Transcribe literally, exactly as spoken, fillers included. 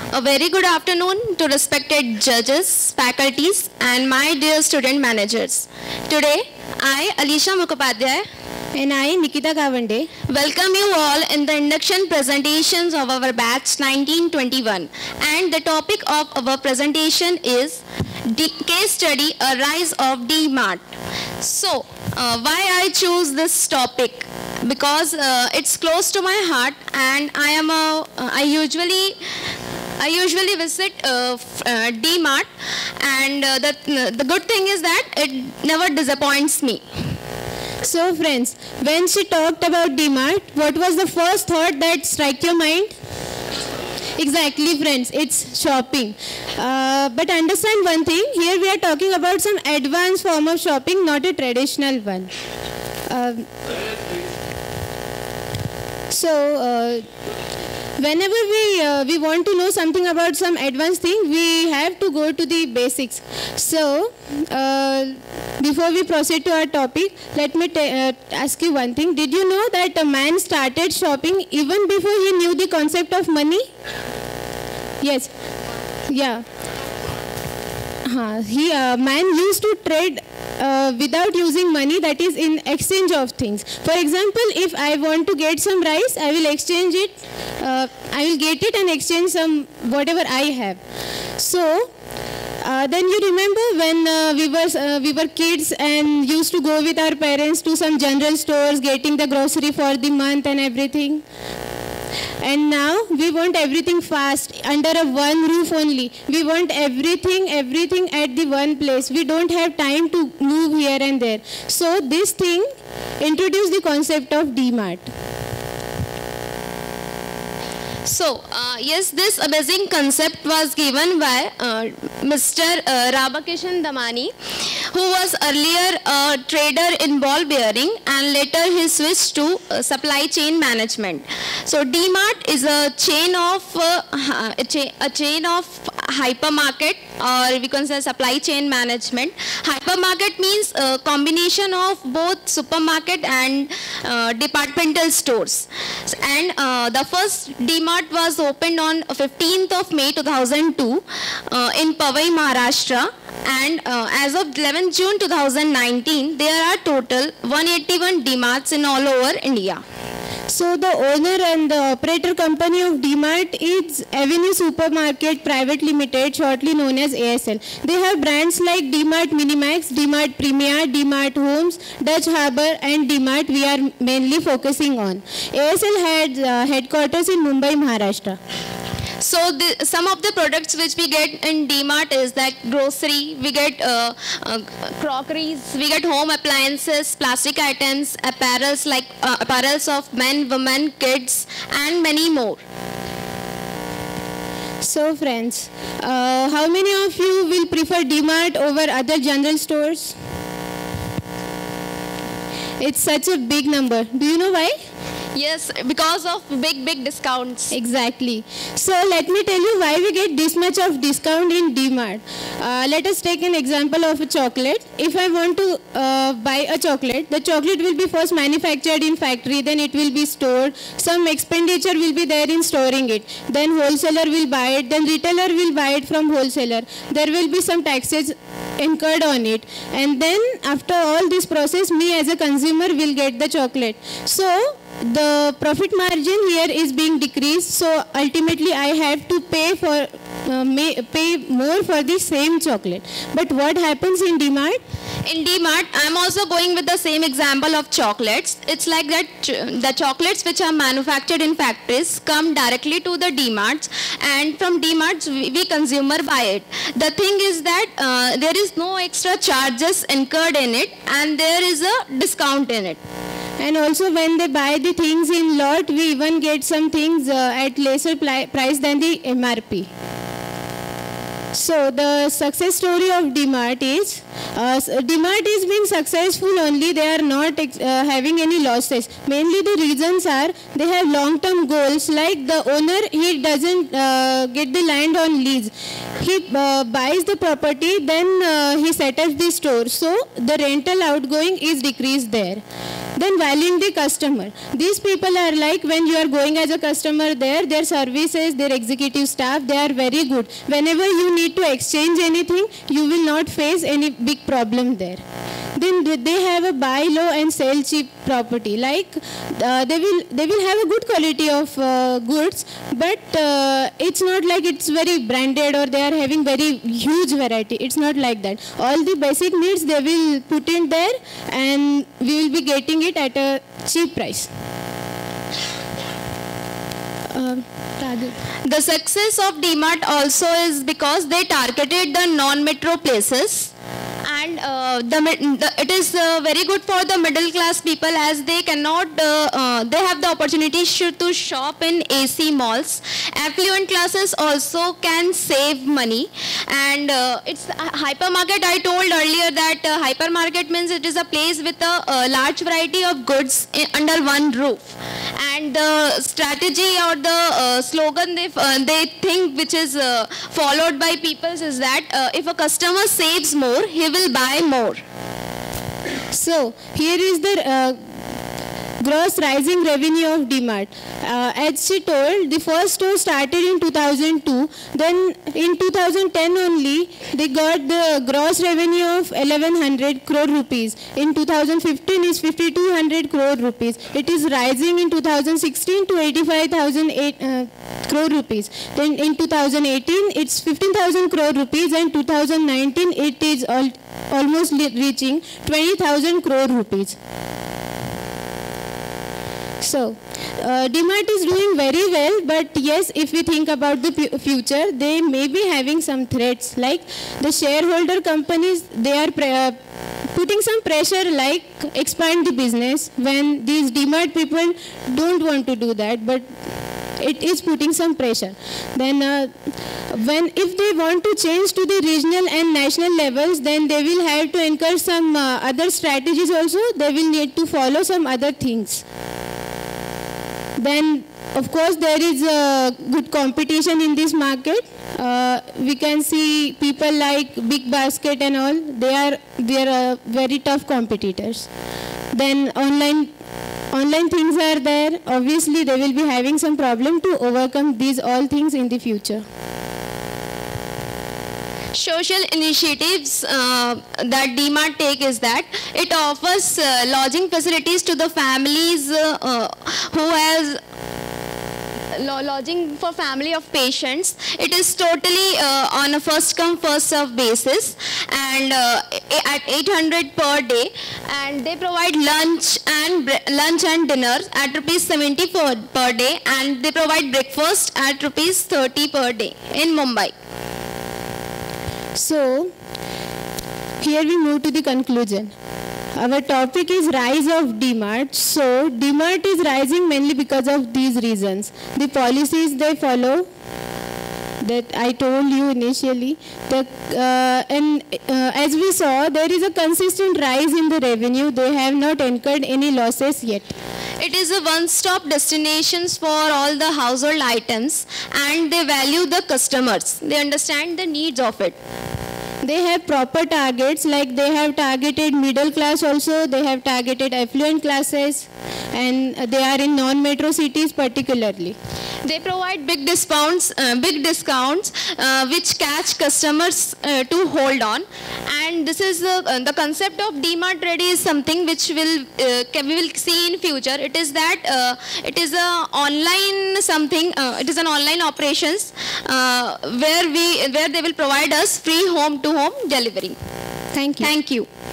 A very good afternoon to respected judges, faculties, and my dear student managers. Today, I, Alisha Mukhopadhyay, and I, Nikita Gavande, welcome you all in the induction presentations of our batch nineteen twenty-one. And the topic of our presentation is D case study, a rise of D-MART. So, uh, why I choose this topic? Because uh, it's close to my heart, and I am a, uh, I usually I usually visit uh, uh, D-MART, and uh, the, the good thing is that it never disappoints me. So friends, when she talked about D-MART, what was the first thought that struck your mind? Exactly friends, it's shopping. Uh, but understand one thing, here we are talking about some advanced form of shopping, not a traditional one. Uh, so, uh, whenever we uh, we want to know something about some advanced thing, we have to go to the basics. So, uh, before we proceed to our topic, let me uh, ask you one thing. Did you know that a man started shopping even before he knew the concept of money? Yes. Yeah. Uh, he uh, man used to trade uh, without using money, that is in exchange of things. For example, if I want to get some rice, I will exchange it, uh, I will get it and exchange some whatever I have. So, uh, then you remember when uh, we were uh, we were kids and used to go with our parents to some general stores, getting the grocery for the month and everything. And now we want everything fast, under a one roof only. We want everything, everything at the one place. We don't have time to move here and there. So this thing introduced the concept of D-MART. So, uh, yes, this amazing concept was given by uh, Mister Uh, Rabakishan Damani, who was earlier a trader in ball bearing, and later he switched to uh, supply chain management. So, D-MART is a chain of uh, a, cha a chain of hypermarket, or we can say supply chain management. Hypermarket means a combination of both supermarket and uh, departmental stores. And uh, the first D-MART was opened on fifteenth of May two thousand two uh, in Powai, Maharashtra, and uh, as of eleventh June two thousand nineteen, there are total one hundred eighty-one D-MARTs in all over India. So the owner and the operator company of D-MART is Avenue Supermarket Private Limited, shortly known as A S L. They have brands like D-MART Minimax, D-MART Premier, D-MART Homes, Dutch Harbour, and D-MART we are mainly focusing on. A S L had uh, headquarters in Mumbai, Maharashtra. So the, some of the products which we get in D-MART is like grocery, we get uh, uh, crockeries, we get home appliances, plastic items, apparels like uh, apparels of men, women, kids, and many more. So friends, uh, how many of you will prefer D-MART over other general stores? It's such a big number. Do you know why? Yes, because of big, big discounts. Exactly. So let me tell you why we get this much of discount in D-MART. Uh, let us take an example of a chocolate. If I want to uh, buy a chocolate, the chocolate will be first manufactured in factory, then it will be stored. Some expenditure will be there in storing it. Then wholesaler will buy it, then retailer will buy it from wholesaler. There will be some taxes incurred on it. And then after all this process, me as a consumer will get the chocolate. So the profit margin here is being decreased, so ultimately I have to pay for uh, may, pay more for the same chocolate. But what happens in D-MART? In D-MART, I'm also going with the same example of chocolates. It's like that ch the chocolates which are manufactured in factories come directly to the D-MARTs, and from D-MARTs we, we consumer buy it. The thing is that uh, there is no extra charges incurred in it, and there is a discount in it. And also when they buy the things in lot, we even get some things uh, at lesser price than the M R P. So the success story of D-MART is, uh, D-MART is being successful only, they are not uh, having any losses. Mainly the reasons are, they have long-term goals, like the owner, he doesn't uh, get the land on lease. He uh, buys the property, then uh, he sets up the store. So the rental outgoing is decreased there. Then valuing the customer. These people are like, when you are going as a customer there, their services, their executive staff, they are very good. Whenever you need to exchange anything, you will not face any big problem there. Then they have a buy low and sell cheap property. Like uh, they will they will have a good quality of uh, goods, but uh, it's not like it's very branded or they are having very huge variety. It's not like that. All the basic needs they will put in there, and we will be getting it at a cheap price. Uh, the success of D-MART also is because they targeted the non-metro places. And uh, the, the, it is uh, very good for the middle class people, as they cannot, uh, uh, they have the opportunity sh to shop in A C malls. Affluent classes also can save money. And uh, it's a hypermarket. I told earlier that uh, hypermarket means it is a place with a, a large variety of goods in, under one roof. And the strategy or the uh, slogan they, uh, they think which is uh, followed by people is that uh, if a customer saves more, he will buy more. So here is the uh, gross rising revenue of D-MART. Uh, as she told, the first store started in two thousand two. Then in two thousand ten only, they got the gross revenue of eleven hundred crore rupees. In two thousand fifteen is fifty-two hundred crore rupees. It is rising in two thousand sixteen to eighty-five thousand uh, crore rupees. Then in two thousand eighteen, it's fifteen thousand crore rupees, and two thousand nineteen, it is al almost reaching twenty thousand crore rupees. So, uh, D-MART is doing very well, but yes, if we think about the future, they may be having some threats, like the shareholder companies, they are uh, putting some pressure, like expand the business, when these D-MART people don't want to do that, but it is putting some pressure. Then uh, when if they want to change to the regional and national levels, then they will have to incur some uh, other strategies also. They will need to follow some other things. Then, of course, there is a good competition in this market. Uh, we can see people like Big Basket and all. They are they are uh, very tough competitors. Then online online things are there. Obviously, they will be having some problem to overcome these all things in the future. Social initiatives uh, that D-MART take is that it offers uh, lodging facilities to the families uh, uh, who has lodging for family of patients. It is totally uh, on a first come first serve basis, and uh, at eight hundred per day, and they provide lunch and lunch and dinner at rupees seventy per, per day, and they provide breakfast at rupees thirty per day in Mumbai. So, here we move to the conclusion. Our topic is rise of D-MART. So, D-MART is rising mainly because of these reasons. The policies they follow, that I told you initially, the, uh, and uh, as we saw, there is a consistent rise in the revenue. They have not incurred any losses yet. It is a one-stop destination for all the household items, and they value the customers. They understand the needs of it. They have proper targets, like they have targeted middle class also, they have targeted affluent classes, and they are in non-metro cities particularly. They provide big discounts, uh, big discounts uh, which catch customers uh, to hold on. And this is uh, uh, the concept of D-MART Ready is something which will uh, we will see in future. It is that uh, it is a online something. Uh, it is an online operations uh, where we where they will provide us free home to home delivery. Thank you. Thank you.